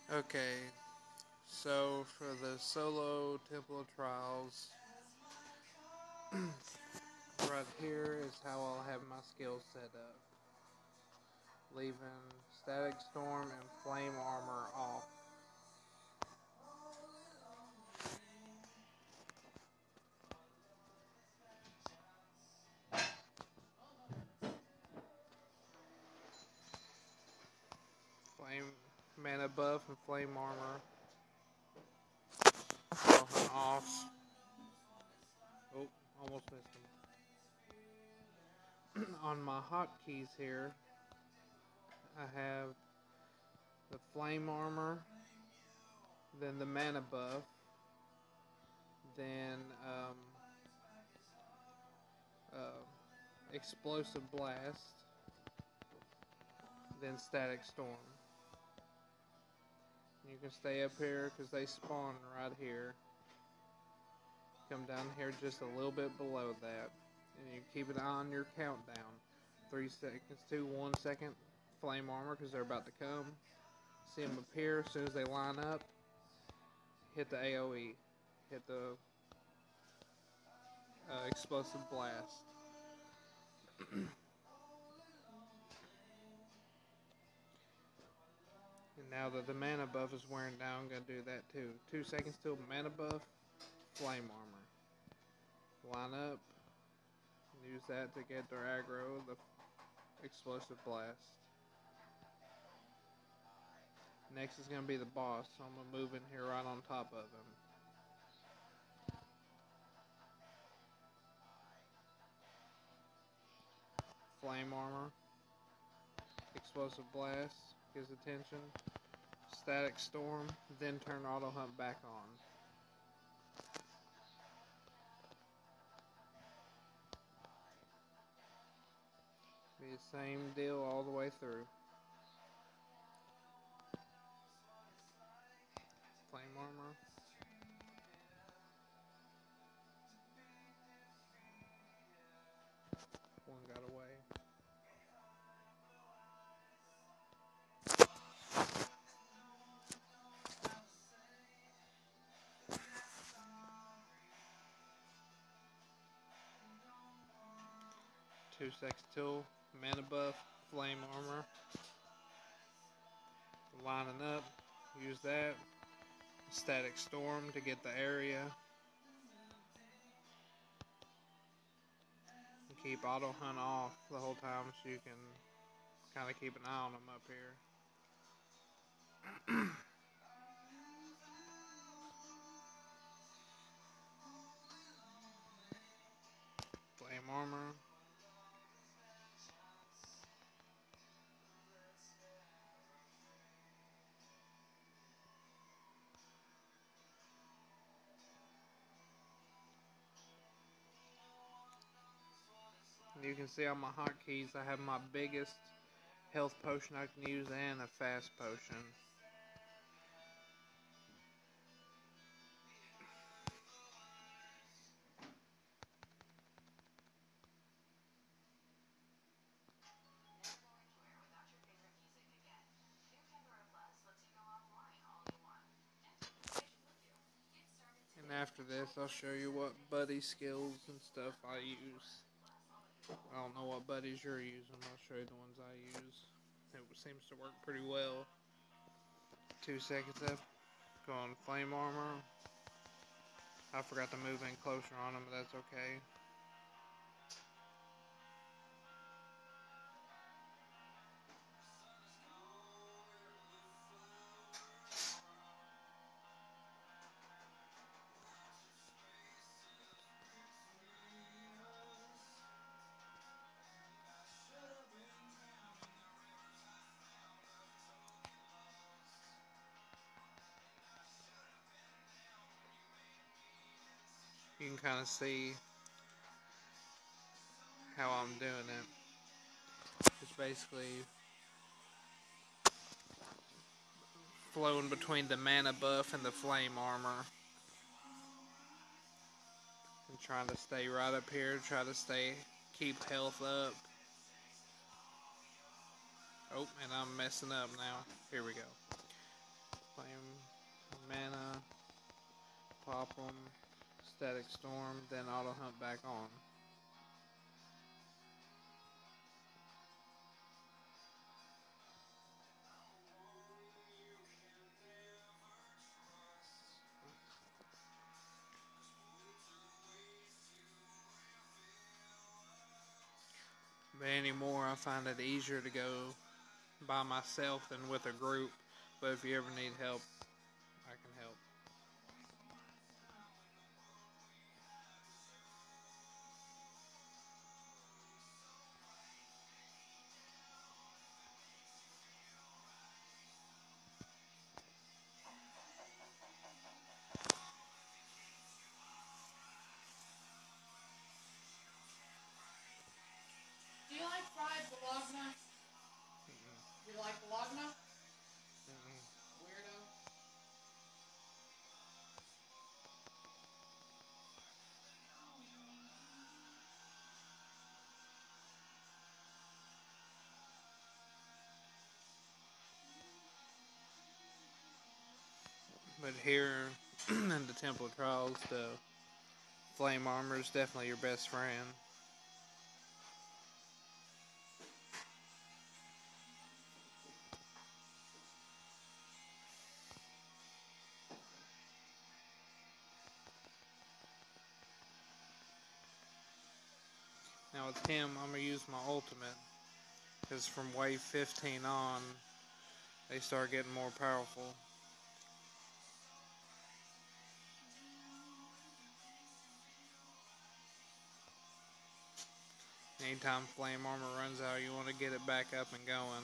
Okay, so for the solo Temple of Trials, right here is how I'll have my skills set up. Leaving Static Storm and Flame Armor off. Flame Mana Buff and Flame Armor off. Oh, almost missed him. On my hotkeys here, I have the Flame Armor, then the Mana Buff, then uh, Explosive Blast, then Static Storm. You can stay up here because they spawn right here. Come down here just a little bit below that. And you keep an eye on your countdown. 3 seconds to 1 second. Flame Armor because they're about to come. See them appear as soon as they line up. Hit the AoE. Hit the Explosive Blast. And now that the mana buff is wearing down, I'm going to do that too. 2 seconds till mana buff, Flame Armor. Line up, use that to get their aggro, the Explosive Blast. Next is going to be the boss, so I'm going to move in here right on top of him. Flame Armor, Explosive Blast, gives attention. Static Storm, then turn Auto Hunt back on. Be the same deal all the way through. Flame Armor. One got away. Two seconds till mana buff, Flame Armor. Lining up, use that. Static Storm to get the area. And keep Auto Hunt off the whole time so you can kind of keep an eye on them up here. Flame Armor. You can see on my hotkeys I have my biggest health potion I can use and a fast potion. And after this I'll show you what buddy skills and stuff I use. I don't know what buddies you're using. I'll show you the ones I use. It seems to work pretty well. 2 seconds up. Go on Flame Armor. I forgot to move in closer on him, but that's okay. You can kind of see how I'm doing it. It's basically flowing between the mana buff and the flame armor. And trying to stay right up here, try to keep health up. Oh, and I'm messing up now. Here we go. Flame them, static storm, then auto hunt back on. But anymore, I find it easier to go by myself than with a group. But if you ever need help, I can help. Do you like fried bologna? Do you like bologna? Weirdo. But here in the Temple Trials, the flame armor is definitely your best friend. Now with him, I'm going to use my ultimate. Because from wave 15 on, they start getting more powerful. Anytime flame armor runs out, you want to get it back up and going.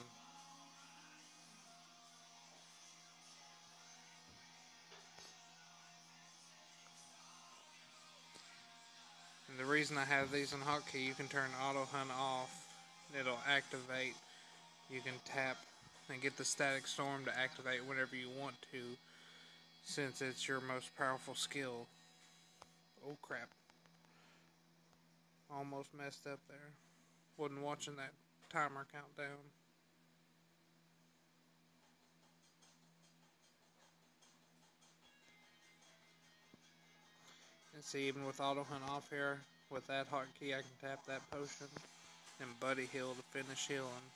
And the reason I have these in hotkey, you can turn auto hunt off. It'll activate. You can tap and get the static storm to activate whenever you want to, since it's your most powerful skill. Oh crap. Almost messed up there. Wasn't watching that timer countdown. And see, even with auto hunt off here, with that hotkey, I can tap that potion and buddy heal to finish healing.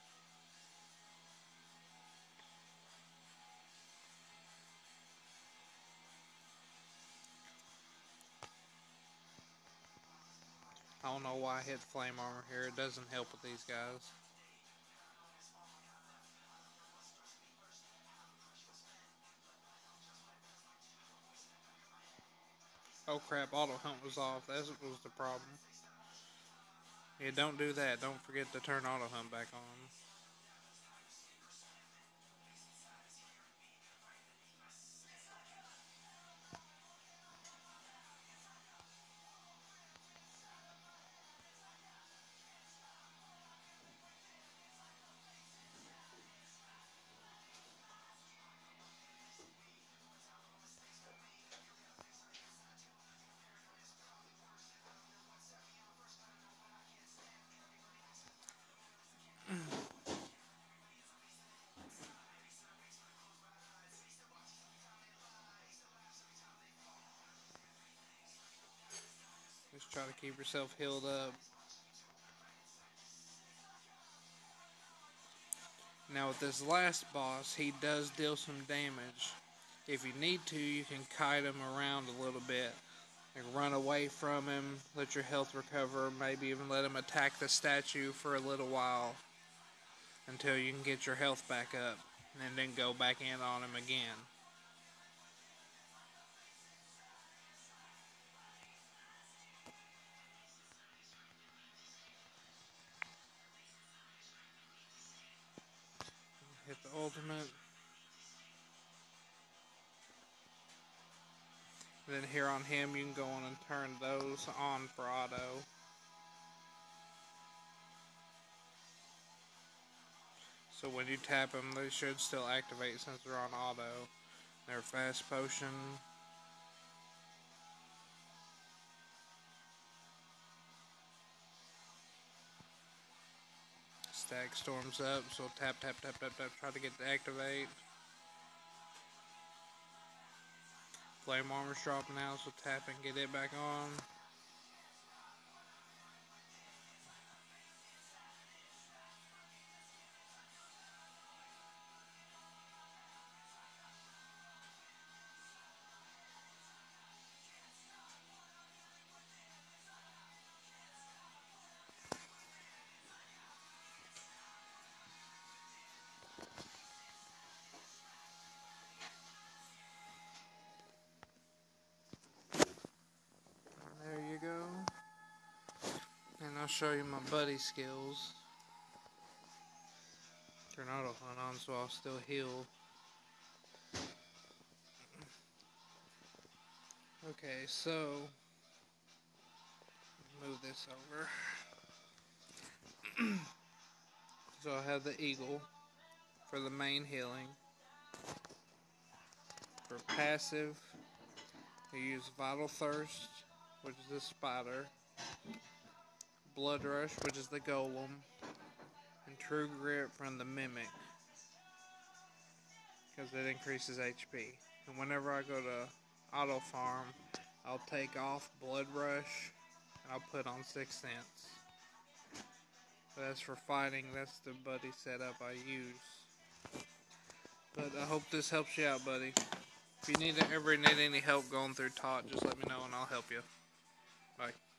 I don't know why I hit flame armor here. It doesn't help with these guys. Oh crap, auto hunt was off. That was the problem. Yeah, don't do that. Don't forget to turn auto hunt back on. Just try to keep yourself healed up. Now with this last boss, he does deal some damage. If you need to, you can kite him around a little bit. Like run away from him, let your health recover, maybe even let him attack the statue for a little while until you can get your health back up, and then go back in on him again. Hit the ultimate. Then here on him, you can go on and turn those on for auto. So when you tap them, they should still activate since they're on auto. They're fast potion. Stack storms up, so tap, tap, tap, tap, tap, try to get to activate. flame armor's dropping out, so tap and get it back on. There you go. And I'll show you my buddy skills. Turn auto hunt on so I'll still heal. Okay, so move this over. So I have the eagle for the main healing. For passive, I use Vital Thirst, which is the spider, Blood Rush, which is the golem, and True Grit from the mimic, because it increases HP. And whenever I go to auto farm, I'll take off Blood Rush and I'll put on 6 Sense. But as for fighting, that's the buddy setup I use. But I hope this helps you out, buddy. If you ever need any help going through TOT, just let me know and I'll help you. Bye.